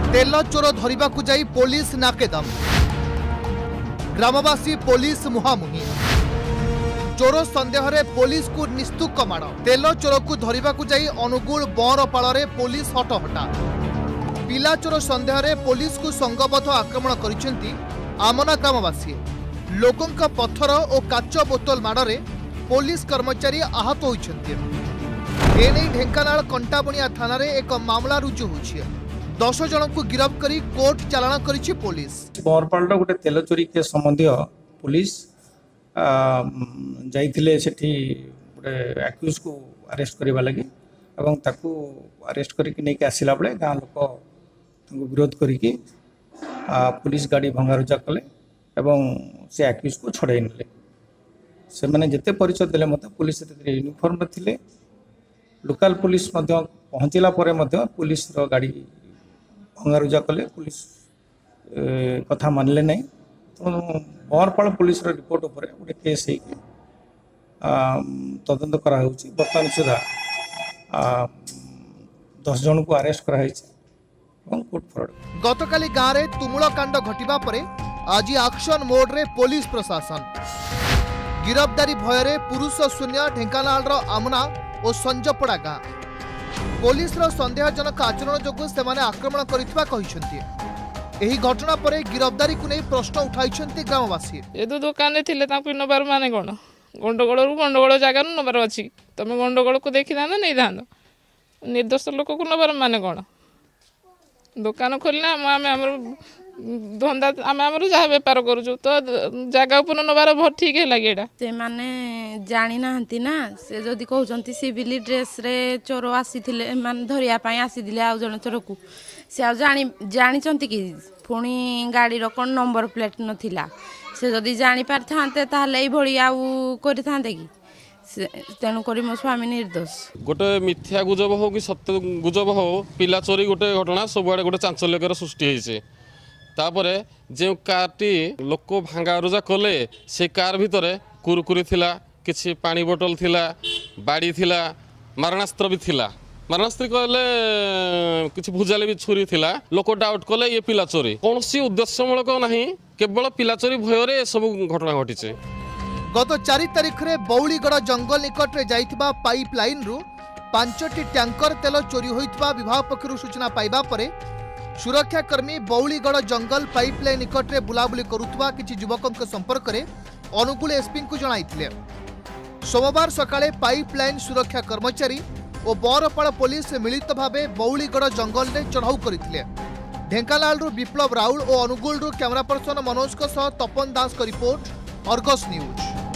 तेल चोर धरिबा को जाई पुलिस नाकेदम, ग्रामवासी पुलिस मुहामुही। चोर संदेह रे पुलिस को निस्तुक माड़। तेल चोर को धरिबा को जाई अनुगुल बरपाल रे पुलिस हटहटा। पिला चोर संदेह रे पुलिस को संगबद्ध आक्रमण करिसेंती आमना ग्रामवासी। लोकंक पत्थर और काच बोतल माड़ रे पुलिस कर्मचारी आहत होइछन्ती। एने ढेंकानाल कंटाबणिया थाना रे एक मामला रुजु होछि। 10 जन को गिरफ्त करी कोर्ट चालाण करिछि पुलिस। बरपाल गोटे तेल चोरी के संबंधी पुलिस जाइथिले सेठी गोटे एक्यूज को अरेस्ट करबा लगी एवं ताकू अरेस्ट करके नहीं आसला बेले गाँ लोक विरोध करिकी पुलिस गाड़ी भंगारुजा कले एवं से एक्यूज को छड़ाई नेले। से माने जेते परिचय देले मते पुलिस यूनिफॉर्म थिले। लोकल पुलिस पहुँचला पुलिस गाड़ी भंगारुजा कले। पुलिस कथा मानले नहीं। तो बरपाल पुलिस रिपोर्ट उपर गोटे केस तदंत करा होउची। वर्तमान सुधा 10 जन को अरेस्ट करा कोर्ट फरवर्ड। गतकाली गाँव में तुमुल कांड घटिबा परे आज एक्शन मोड रे पुलिस प्रशासन। गिरफ्तारी भୟରେ पुरुष शून्य ढेंकानाल आमना और संजपड़ा गाँ। पुलिस संदेहजनक आचरण जोगु सेमाने आक्रमण करितबा कहिसेंती। एही घटना परे गिरफ्तारी को नहीं प्रश्न उठाइछन्ती ग्रामवासी। ए दो दुकान थिले ताकू नबार माने कोन गंडगोल गंडगोल जगह नबार अछि। तमे गंडगोल को देखि दानो नहीं दानो निर्दोष लोक को नबार माने कोन। दुकान खोलना आमे हमर धंदा आमे हमर जहा व्यापार करू तो जगह उपर नबार बहुत ठीक है लागेडा। से माने जानि नाहंती ना। से जदी कहउचंती सिविल ड्रेस रे चोर आसीथिले मान धरिया पई आसीदिले आ जण चोर को से आ जानिचंती कि पुणी गाड़ी रो कोन नंबर प्लेट नथिला। से जदी जानि पारथांते ताहले एई भळी आउ करिथांते कि तेणु करी मो स्वामी निर्दोष। गोटे मिथ्या गुजब हो कि सत्य गुजब हो पिला चोरी गोटे घटना सबुआडे गोटे चांचल्यकर सृष्टि होइছে। तापरे जो कारटी लोक भांगारुजा कले से कार भितरे कुरकुरी थिला, किछि पानी बोतल थिला, बाड़ी थिला, मारणास्त्र भी थिला। मारणास्त्र कहले किछि भुजाले भी छुरी थिला। लोक डाउट कले ये पिला चोरी कौन सी उद्देश्यमूलक नहीं, केवल पिला चोरी भୟରେ सब घटना घटिছে। गत 4 तारिख रे बौलीगढ़ जंगल निकट रे जाइथिबा पाइपलाइन रु 5टी टैंकर तेल चोरी होइथिबा विभाग पक्षरु सूचना पाइबा परे सुरक्षाकर्मी बौलीगढ़ जंगल पाइपलाइन निकट रे बुलाबुली करुथबा किछि युवकक संपर्क रे अनुगुल एसपी को जणाइथिले। सोमवार सकाळे पाइपलाइन सुरक्षा कर्मचारी और बरपाल पुलिस मिलित भावे बौलीगढ़ जंगल रे चढ़ाऊ करथिले। ढेंकानाल रु विप्लव राउल और अनुगुल रु कैमरा पर्सन मनोज को सह तपन दास का रिपोर्ट, अर्गस न्यूज।